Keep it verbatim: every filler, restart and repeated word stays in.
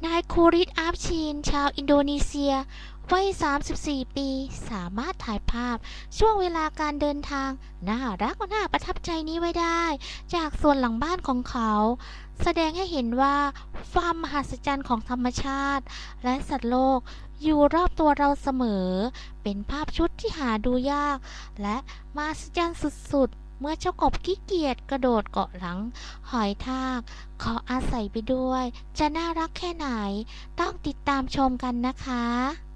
นายคูริตอาฟชีนชาวอินโดนีเซียวัยสามสิบสี่ปีสามารถถ่ายภาพช่วงเวลาการเดินทางน่ารักน่าประทับใจนี้ไว้ได้จากส่วนหลังบ้านของเขาแสดงให้เห็นว่าความมหัศจรรย์ของธรรมชาติและสัตว์โลกอยู่รอบตัวเราเสมอเป็นภาพชุดที่หาดูยากและมหัศจรรย์สุดๆเมื่อเจ้ากบขี้เกียจกระโดดเกาะหลังหอยทากขออาศัยไปด้วยจะน่ารักแค่ไหนต้องติดตามชมกันนะคะ